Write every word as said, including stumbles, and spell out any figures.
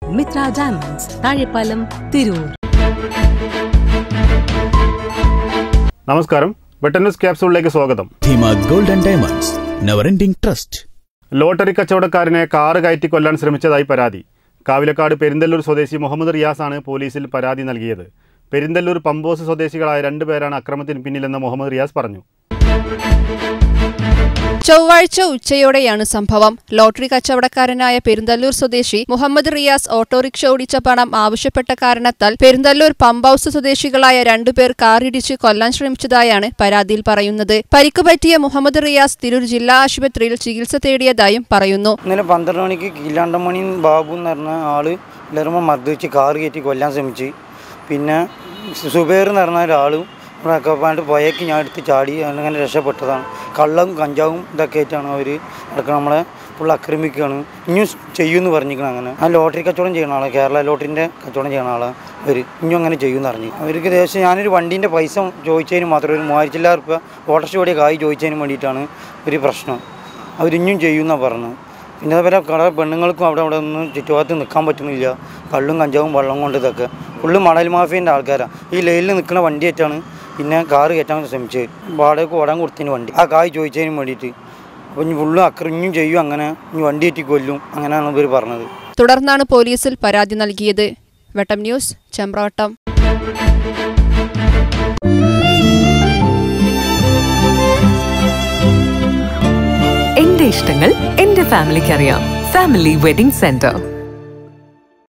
Mitra diamonds, Thazhepalam, Tirur. നമസ്കാരം, വെട്ടം news ക്യാപ്സൂളിലേക്ക് സ്വാഗതം. Golden diamonds, never ending trust. Lottery കച്ചവടക്കാരനെ കാറ് കയറ്റി കൊല്ലാൻ ശ്രമിച്ചതായി പരാതി. കാവിലക്കാട് പെരിന്തല്ലൂർ സ്വദേശി മുഹമ്മദ് റിയാസാണ് പോലീസിൽ പരാതി നൽകിയത്. പെരിന്തല്ലൂർ പമ്പോസ് സ്വദേശികളായ രണ്ടുപേരാണ് അക്രമത്തിന് പിന്നിലെന്ന് മുഹമ്മദ് റിയാസ് പറഞ്ഞു. ചൊവ്വാഴ്ച ഉച്ചയോടെയാണ് സംഭവം. ലോട്ടറി കച്ചവടക്കാരനായ പെരിന്തല്ലൂർ സ്വദേശി മുഹമ്മദ് റിയാസ് ഓട്ടോറിക്ഷ ഓടിച്ച പണം ആവശ്യപ്പെട്ട കാരണത്താൽ പെരിന്തല്ലൂർ പമ്പ് ഹൌസ് സ്വദേശികളായ രണ്ടുപേർ കാറിടിച്ച് കൊല്ലാൻ ശ്രമിച്ചതായാണ് പരാതിയിൽ പറയുന്നത്. പരിക്കുപറ്റിയ മുഹമ്മദ് റിയാസ് തിരൂർ ജില്ലാ ആശുപത്രിയിൽ ചികിത്സ തേടിയതായും പറയുന്നു. ഇന്നലെ പന്ത്രണ്ട് മണിക്ക് കീലാണ്ടമണി ബാബു എന്ന് പറഞ്ഞ ആള് എല്ലാവരും മർദ്ദിച്ച് കാറ് കയറ്റി കൊല്ലാൻ ശ്രമിച്ച്. പിന്നെ സുബൈർ എന്ന് പറഞ്ഞ ഒരാളും പാണ്ട് പോയേക്ക് ഞാൻ എടുത്ത് ചാടി അങ്ങനെ രക്ഷപ്പെട്ടതാണ്. കള്ളവും കഞ്ചാവും ഇതൊക്കെ ആയിട്ടാണ് അവർ ഇടയ്ക്ക് നമ്മളെ ഫുൾ ആക്രമിക്കുകയാണ്. ഇനിയും ചെയ്യുമെന്ന് പറഞ്ഞിരിക്കണം. അങ്ങനെ ആ ലോട്ടറി കച്ചവടം ചെയ്യുന്ന ആളാണ്, കേരള ലോട്ടറിൻ്റെ കച്ചവടം ചെയ്യുന്ന ആളാണ് അവർ. ഇനിയും അങ്ങനെ ചെയ്യുമെന്ന് പറഞ്ഞു. അവർക്ക് ദേശം ഞാനൊരു വണ്ടീൻ്റെ പൈസ ചോദിച്ചതിന് മാത്രം ഒരു മൂവായിരത്തി ചില്ലായിരം റുപ്യ ഓട്ടോറിക്ഷ ഓടിയ കായ് ചോദിച്ചതിന് വേണ്ടിയിട്ടാണ് ഒരു പ്രശ്നം. അവരിഞ്ഞും ചെയ്യുമെന്നാണ് പറഞ്ഞത്. പിന്നെ അതുപോലെ കട പെണ്ണുങ്ങൾക്കും അവിടെ അവിടെ ഒന്നും ചുറ്റുഭാഗത്ത് നിൽക്കാൻ പറ്റുന്നില്ല. കള്ളും കഞ്ചാവും വെള്ളം കൊണ്ട് ഇതൊക്കെ ഫുള്ള് മണൽ മാഫിയൻ്റെ ആൾക്കാരാണ്. ഈ ലൈനിൽ നിൽക്കുന്ന വണ്ടിയായിട്ടാണ് പിന്നെ കാറ് കയറ്റാൻ ശ്രമിച്ചത്. വാടകയ്ക്ക് ഓടാൻ കൊടുത്തതിന് വണ്ടി ആ കായ് ചോദിച്ചതിന് വേണ്ടിയിട്ട്. അപ്പോൾ ഇനി ഫുള്ളും അക്രമിഞ്ഞും ചെയ്യും, അങ്ങനെ ഇനി വണ്ടി കയറ്റി കൊല്ലും, അങ്ങനെയാണ് ഇവർ പറഞ്ഞത്. തുടർന്നാണ് പോലീസിൽ പരാതി നൽകിയത്. വെട്ടം ന്യൂസ്, ചമ്പ്രോട്ടം. എന്റെ ഇഷ്ടങ്ങൾ എന്റെ ഫാമിലിക്ക് അറിയാം. Family wedding centre.